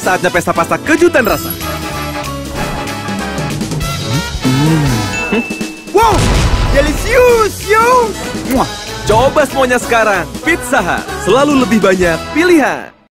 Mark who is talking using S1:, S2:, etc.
S1: saatnya pesta pasta kejutan rasa.
S2: Wow, delicious, yo!
S1: Coba semuanya sekarang. Pizza Hut, selalu lebih banyak pilihan.